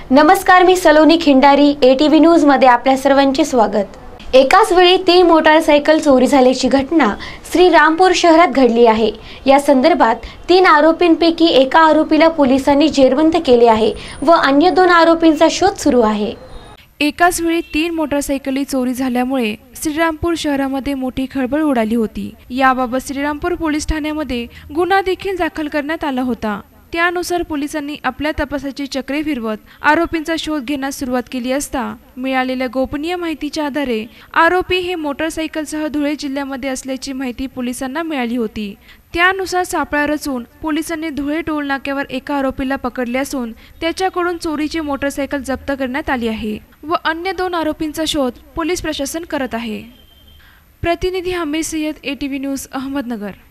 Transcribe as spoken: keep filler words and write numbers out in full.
नमस्कार, मी Saloni Khindari. ATV news मध्ये आपल्या सर्वांचे स्वागत. एकाच वेळी तीन मोटारसायकल चोरी झाल्याची घटना श्रीरामपूर शहरात घडली आहे. या संदर्भात तीन आरोपींपैकी एका आरोपीला पोलिसांनी जेरबंद केले आहे व अन्य दोन आरोपींचा शोध सुरू आहे. एकाच वेळी तीन मोटारसायकली चोरी झाल्यामुळे श्रीरामपूर शहरामध्ये मोठी खळबळ उडाली होती. याबाबत श्रीरामपूर पोलीस ठाण्यामध्ये गुन्हा देखील दाखल करण्यात आला होता. त्यानुसार पोलिसांनी आपल्या तपासाची चक्रे फिरवत आरोपींचा शोध घेण्यास सुरुवात केली असता मिळालेल्या गोपनीय माहितीच्या आधारे आरोपी हे मोटारसायकलसह धुळे जिल्ह्यामध्ये असल्याची माहिती पोलिसांना मिळाली होती. त्यानुसार सापळा रचून पोलिसांनी धुळे टोल नाक्यावर एका आरोपीला पकडले असून त्याच्याकडून चोरीची मोटारसायकल जप्त करण्यात आली आहे व अन्य दोन आरोपींचा शोध पोलीस प्रशासन करत आहे. प्रतिनिधी हमीद सय्यद, एटीव्ही न्यूज, अहमदनगर.